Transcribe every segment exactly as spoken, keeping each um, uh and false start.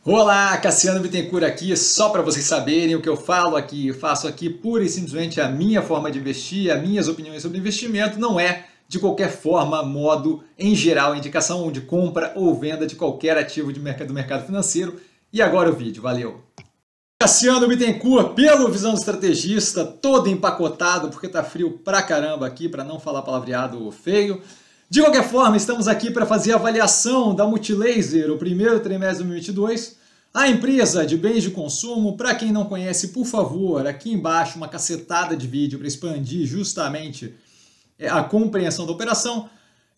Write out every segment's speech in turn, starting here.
Olá, Cassiano Bittencourt aqui, só para vocês saberem o que eu falo aqui, faço aqui pura e simplesmente a minha forma de investir, as minhas opiniões sobre investimento, não é de qualquer forma, modo, em geral, indicação de compra ou venda de qualquer ativo de mercado, do mercado financeiro. E agora o vídeo, valeu! Cassiano Bittencourt, pelo Visão do Estrategista, todo empacotado, porque tá frio pra caramba aqui, para não falar palavreado feio. De qualquer forma, estamos aqui para fazer a avaliação da Multilaser, o primeiro trimestre de dois mil e vinte e dois. A empresa de bens de consumo, para quem não conhece, por favor, aqui embaixo uma cacetada de vídeo para expandir justamente a compreensão da operação.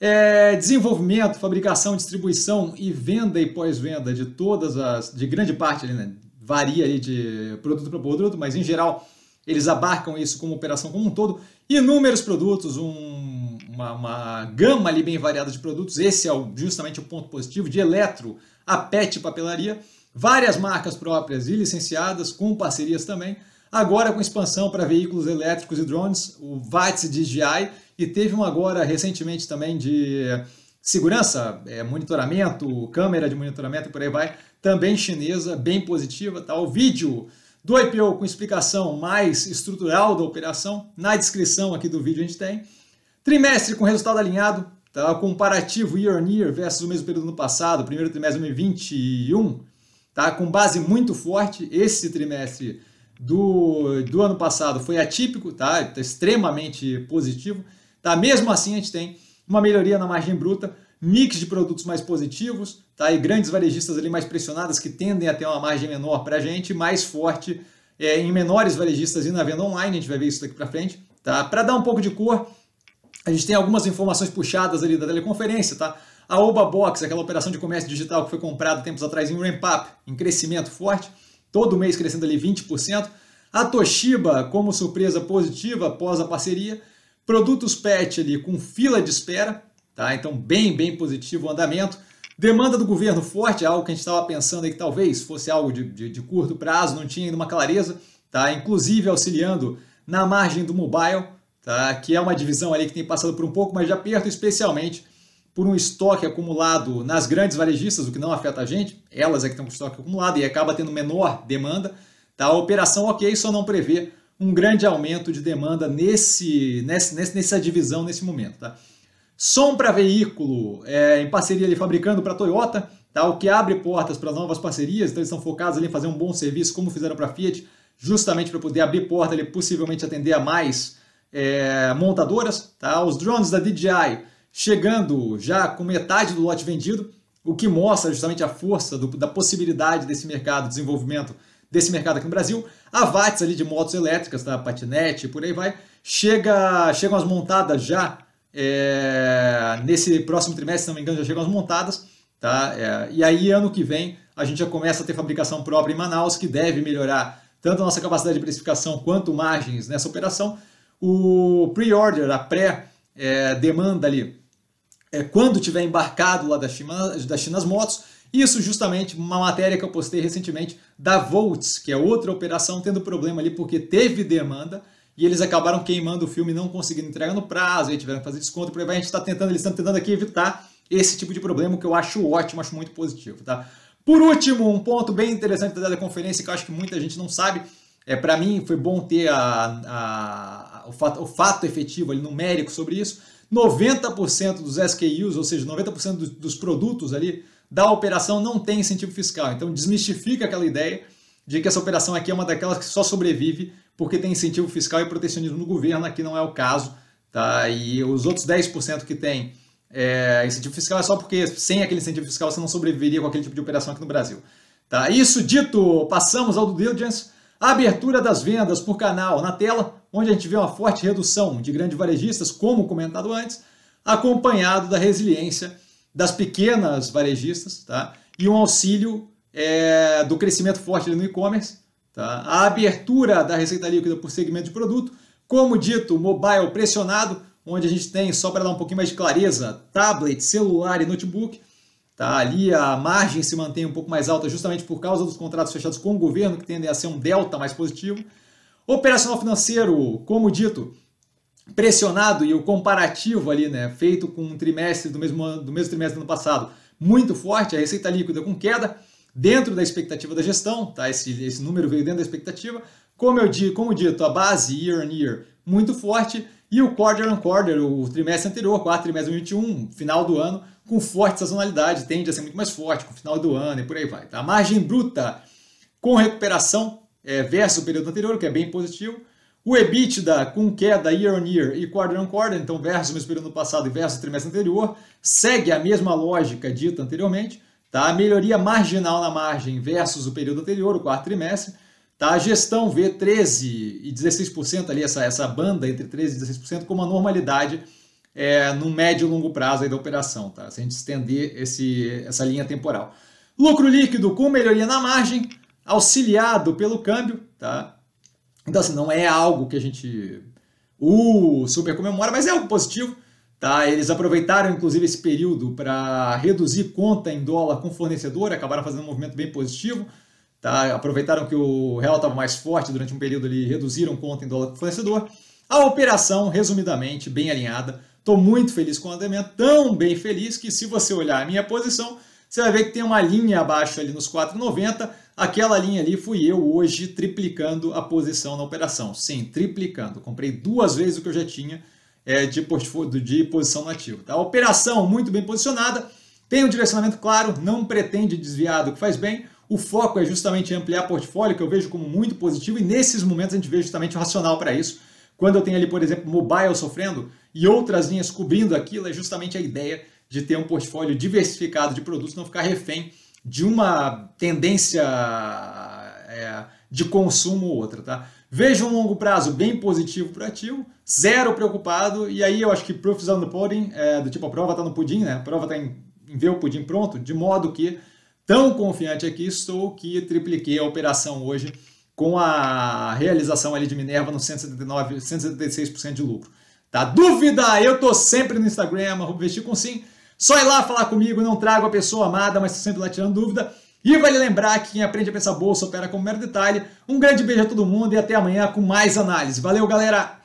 É, desenvolvimento, fabricação, distribuição e venda e pós-venda de todas as, de grande parte, ali, né? Varia ali de produto para produto, mas em geral eles abarcam isso como operação como um todo. Inúmeros produtos, um, uma, uma gama ali bem variada de produtos. Esse é o, justamente o ponto positivo, de eletro a pet e papelaria. Várias marcas próprias e licenciadas, com parcerias também. Agora com expansão para veículos elétricos e drones, o VATS D J I, e teve um agora recentemente também de segurança, é, monitoramento, câmera de monitoramento e por aí vai, também chinesa, bem positiva. Tá? O vídeo do I P O com explicação mais estrutural da operação, na descrição aqui do vídeo a gente tem. Trimestre com resultado alinhado, tá? Comparativo year on year versus o mesmo período do passado, primeiro trimestre de dois mil e vinte e um, tá? Com base muito forte. Esse trimestre do, do ano passado foi atípico, tá? Tá extremamente positivo. Tá? Mesmo assim a gente tem uma melhoria na margem bruta, mix de produtos mais positivos, tá? E grandes varejistas ali mais pressionadas que tendem a ter uma margem menor para a gente, mais forte é, em menores varejistas e na venda online, a gente vai ver isso daqui para frente. Tá? Para dar um pouco de cor, a gente tem algumas informações puxadas ali da teleconferência. Tá? A Oba Box, aquela operação de comércio digital que foi comprada tempos atrás em ramp-up, em crescimento forte, todo mês crescendo ali vinte por cento. A Toshiba como surpresa positiva após a parceria. Produtos pet ali com fila de espera. Tá? Então, bem, bem positivo o andamento. Demanda do governo forte, algo que a gente estava pensando aí que talvez fosse algo de, de, de curto prazo, não tinha ainda uma clareza. Tá? Inclusive auxiliando na margem do mobile, tá? Que é uma divisão ali que tem passado por um pouco mais de aperto, especialmente por um estoque acumulado nas grandes varejistas, o que não afeta a gente. Elas é que estão com estoque acumulado e acaba tendo menor demanda. Tá? A operação ok, só não prevê um grande aumento de demanda nesse, nesse, nessa divisão nesse momento. Tá? Som para veículo, é, em parceria ali fabricando para a Toyota, tá? O que abre portas para novas parcerias, então eles estão focados ali em fazer um bom serviço, como fizeram para a Fiat, justamente para poder abrir porta ali, possivelmente atender a mais é, montadoras. Tá? Os drones da D J I chegando já com metade do lote vendido, o que mostra justamente a força do, da possibilidade desse mercado, desenvolvimento desse mercado aqui no Brasil. A VATS ali de motos elétricas, tá? Patinete, por aí vai, chega, chegam as montadas já. É, nesse próximo trimestre, se não me engano, já chegam as montadas, tá? É, e aí ano que vem a gente já começa a ter fabricação própria em Manaus, que deve melhorar tanto a nossa capacidade de precificação quanto margens nessa operação. O pre-order, a pré-demanda ali, é, quando tiver embarcado lá da China, da China as motos, isso justamente uma matéria que eu postei recentemente da Volts, que é outra operação tendo problema ali porque teve demanda, e eles acabaram queimando o filme, não conseguindo entregar no prazo, aí tiveram que fazer desconto, por aí vai. A gente está tentando, eles estão tentando aqui evitar esse tipo de problema, que eu acho ótimo, acho muito positivo. Tá? Por último, um ponto bem interessante da conferência, que eu acho que muita gente não sabe, é, para mim foi bom ter a, a, o, fato, o fato efetivo, ali, numérico sobre isso. noventa por cento dos S K Us, ou seja, noventa por cento dos, dos produtos ali da operação não tem incentivo fiscal. Então desmistifica aquela ideia de que essa operação aqui é uma daquelas que só sobrevive porque tem incentivo fiscal e protecionismo no governo. Aqui não é o caso, tá? E os outros dez por cento que tem é, incentivo fiscal é só porque sem aquele incentivo fiscal você não sobreviveria com aquele tipo de operação aqui no Brasil. Tá? Isso dito, passamos ao due diligence, a abertura das vendas por canal na tela, onde a gente vê uma forte redução de grandes varejistas, como comentado antes, acompanhado da resiliência das pequenas varejistas, tá? E um auxílio é, do crescimento forte ali no e-commerce. Tá? A abertura da receita líquida por segmento de produto, como dito, mobile pressionado, onde a gente tem, só para dar um pouquinho mais de clareza, tablet, celular e notebook. Tá? Ali a margem se mantém um pouco mais alta justamente por causa dos contratos fechados com o governo, que tendem a ser um delta mais positivo. Operacional financeiro, como dito, pressionado, e o comparativo ali, né, feito com um trimestre do mesmo, do mesmo trimestre do ano passado, muito forte, a receita líquida com queda, dentro da expectativa da gestão, tá? Esse, esse número veio dentro da expectativa. Como eu digo, como dito, a base year on year muito forte e o quarter on quarter, o trimestre anterior, quarto trimestre de dois mil e vinte e um, final do ano, com forte sazonalidade, tende a ser muito mais forte com o final do ano e por aí vai. Tá? A margem bruta com recuperação é, versus o período anterior, que é bem positivo. O EBITDA com queda year on year e quarter on quarter, então versus o mesmo período passado e versus o trimestre anterior, segue a mesma lógica dita anteriormente. Tá? A melhoria marginal na margem versus o período anterior, o quarto trimestre. Tá? A gestão vê treze e dezesseis por cento ali, essa, essa banda entre treze e dezesseis por cento como uma normalidade é, no médio e longo prazo aí da operação, tá? Se a gente estender esse, essa linha temporal. Lucro líquido com melhoria na margem, auxiliado pelo câmbio, tá? Então, assim, não é algo que a gente uh, super comemora, mas é algo positivo. Tá? Eles aproveitaram, inclusive, esse período para reduzir conta em dólar com fornecedor, acabaram fazendo um movimento bem positivo. Tá? Aproveitaram que o real estava mais forte durante um período ali, reduziram conta em dólar com fornecedor. A operação, resumidamente, bem alinhada. Estou muito feliz com o andamento, tão bem feliz que se você olhar a minha posição, você vai ver que tem uma linha abaixo ali nos quatro e noventa. Aquela linha ali fui eu hoje triplicando a posição na operação. Sim, triplicando. Comprei duas vezes o que eu já tinha é, de, portfólio, de posição no ativo. Tá? A operação muito bem posicionada, tem um direcionamento claro, não pretende desviar do que faz bem. O foco é justamente ampliar portfólio, que eu vejo como muito positivo, e nesses momentos a gente vê justamente o racional para isso. Quando eu tenho ali, por exemplo, mobile sofrendo e outras linhas cobrindo aquilo, é justamente a ideia de ter um portfólio diversificado de produtos, não ficar refém de uma tendência é, de consumo ou outra. Tá? Veja um longo prazo bem positivo para o ativo, zero preocupado, e aí eu acho que proof is on the pudding, é, do tipo a prova está no pudim, né? A prova está em, em ver o pudim pronto, de modo que tão confiante aqui estou que tripliquei a operação hoje com a realização ali de Minerva no cento e setenta e nove, cento e setenta e seis por cento de lucro. Tá? Dúvida? Eu tô sempre no Instagram, arroba investir com sim. Só ir lá falar comigo, não trago a pessoa amada, mas tô sempre lá tirando dúvida. E vale lembrar que quem aprende a pensar bolsa opera como mero detalhe. Um grande beijo a todo mundo e até amanhã com mais análise. Valeu, galera!